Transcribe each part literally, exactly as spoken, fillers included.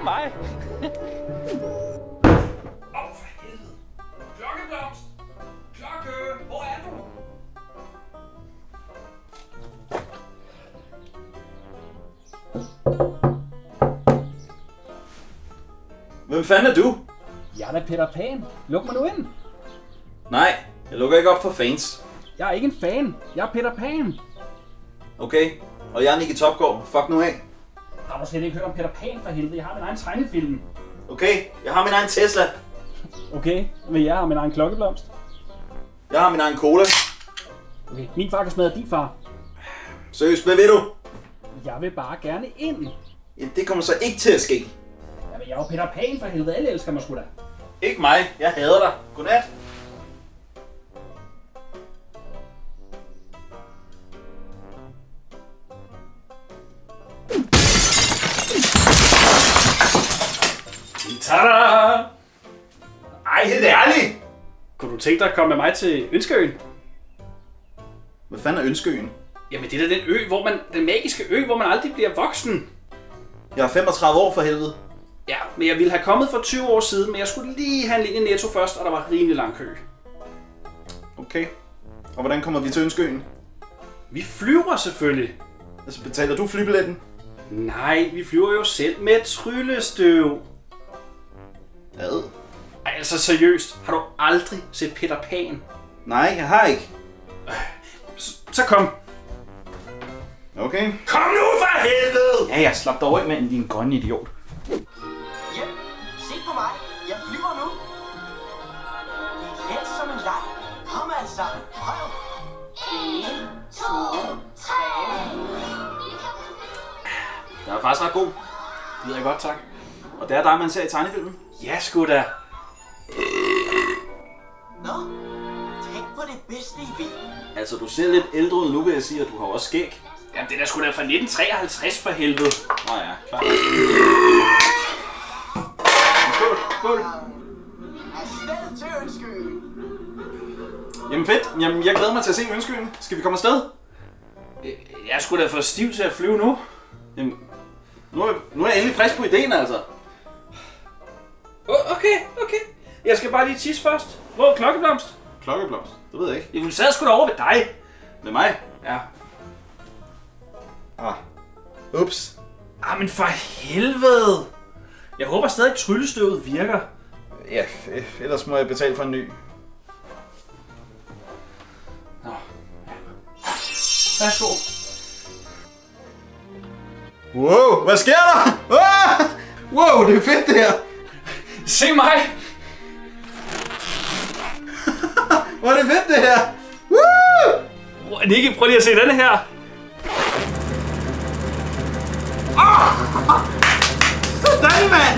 er mig. Åh, for helvede. Klokkeblomst. Klokke, hvor er du? Hvem fanden er du? Jeg er da Peter Pan. Luk mig nu ind. Nej, jeg lukker ikke op for fans. Jeg er ikke en fan. Jeg er Peter Pan. Okay, og jeg er Nicky Topgaard. Fuck nu af. Har du slet ikke hørt om Peter Pan for helvede? Jeg har min egen tegnefilm. Okay, jeg har min egen Tesla. Okay, men jeg har min egen klokkeblomst. Jeg har min egen cola. Okay, min far kan smadre din far. Seriøst, hvad vil du? Jeg vil bare gerne ind. Ja, det kommer så ikke til at ske. Jamen, jeg er jo Peter Pan for helvede. Alle elsker mig sgu da. Ikke mig. Jeg hader dig. Godnat. Tada! Ej, helt ærligt! Kunne du tænke dig at komme med mig til Ønskeøen? Hvad fanden er Ønskeøen? Jamen, det er da den ø, hvor man, den magiske ø, hvor man aldrig bliver voksen. Jeg er femogtredive år for helvede. Ja, men jeg ville have kommet for tyve år siden, men jeg skulle lige have en linje Netto først, og der var rimelig lang kø. Okay. Og hvordan kommer vi til Ønskeøen? Vi flyver selvfølgelig. Altså, betaler du flybilletten? Nej, vi flyver jo selv med tryllestøv. Hvad? Ej, altså seriøst, har du aldrig set Peter Pan? Nej, jeg har ikke. Så, så kom. Okay. Kom nu for helvede! Ja, jeg slap dig over med en din grønne idiot. Ja, se på mig. Jeg flyver nu. Det er let som en leg. Kom altså, prøv. En, to, tre. Den er faktisk ret god. Det ved jeg godt, tak. Og det er dig, man ser i tegnefilmen? Ja, sgu da. Nå, tænk på det bedste i ved. Altså, du ser lidt ældre ud nu, vil jeg sige, og du har også skæg. Jamen, det er sgu da fra nitten treoghalvtreds for helvede. Nå ja, klart. Skål, skål. Afsted til Ønskeøen. Jamen fedt. Jamen, jeg glæder mig til at se Ønskeøen. Skal vi komme afsted? Jeg er sgu da for stiv til at flyve nu. Jamen, nu er, nu er jeg endelig frisk på ideen, altså. Okay, okay. Jeg skal bare lige tisse først. Hvor er klokkeblomst? Klokkeblomst? Det ved jeg ikke. Hun sad sgu da over ved dig. Med mig? Ja. Ah. Ups. Ah, men for helvede. Jeg håber stadig, at tryllestøvet virker. Ja, ellers må jeg betale for en ny. Nå. Værsgo. Wow, hvad sker der? Ah! Wow, det er fedt det her. Se mig. Hvor er det fedt det her. Woo! Nicky, prøv lige at se denne her. Sådan, mand!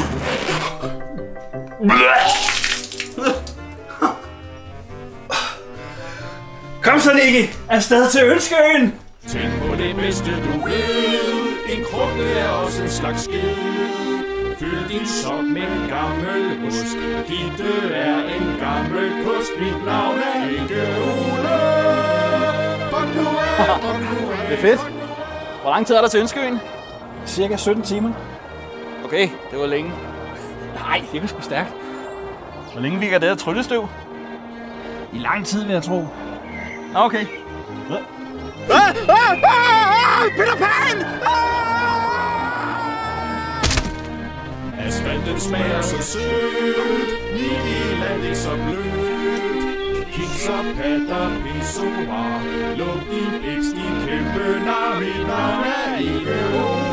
Kom så, Nicky. Afsted til Ønskeøen. Tænk på det bedste du ved. En krukke er også en slags skid. Fyld din sok med en gammel ost. Gitte er en gammel kost. Mit navn er ikke Ole. Fuck nu er, fuck nu er. Det er fedt. Hvor lang tid er der til Ønskeøen? Cirka sytten timer. Okay, det var længe. Nej, det var sgu stærkt. Hvor længe virker det her tryllestøv? I lang tid, vil jeg tro. Okay. Hvad? Ah, ah, ah, ah, Peter Pan! Asfalten smager så sødt. Nicky landing så blødt. Kiks og patter, pissoir. Luk din bliks, din kæmpe nar. Mit navn er ikke Ole.